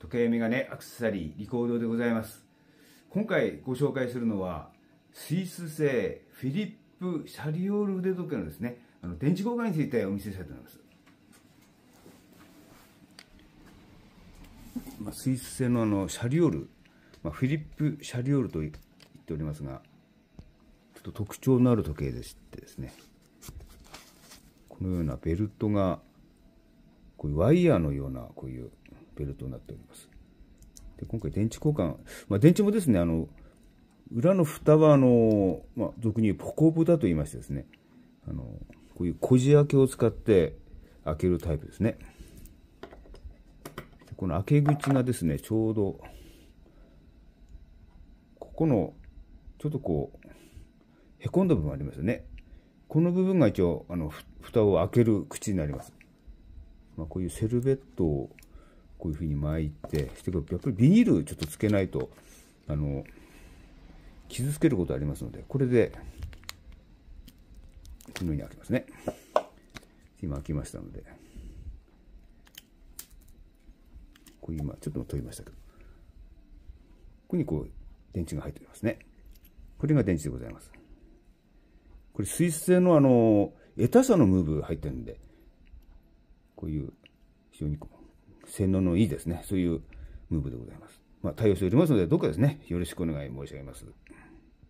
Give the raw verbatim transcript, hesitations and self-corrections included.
時計メガネアクセサリーリコードでございます。今回ご紹介するのはスイス製フィリップ・シャリオール腕時計のですね、あの電池交換についてお見せしたいと思います。まあ、スイス製のあのシャリオール、まあ、フィリップ・シャリオールと言っておりますが、ちょっと特徴のある時計でしてですね、このようなベルトがこういうワイヤーのようなこういうベルトになっております。で今回電池交換、まあ、電池もですね、あの裏の蓋はあの、まあ、俗に言うポコブだと言いましてですね、あのこういうこじ開けを使って開けるタイプですね。この開け口がですね、ちょうどここのちょっとこうへこんだ部分ありますよね。この部分が一応あの蓋を開ける口になります。まあ、こういうセルベットをこういうふうに巻いて、してやっぱりビニールちょっとつけないとあの傷つけることありますので、これでこのように開けますね。今開きましたので、こう今ちょっと取りましたけど、ここにこう電池が入っておりますね。これが電池でございます。これスイス製のあのエタ社のムーブ入ってるんで、こういう非常にこう性能のいいですね、そういうムーブでございます。まあ、対応しておりますので、どうかですね、よろしくお願い申し上げます。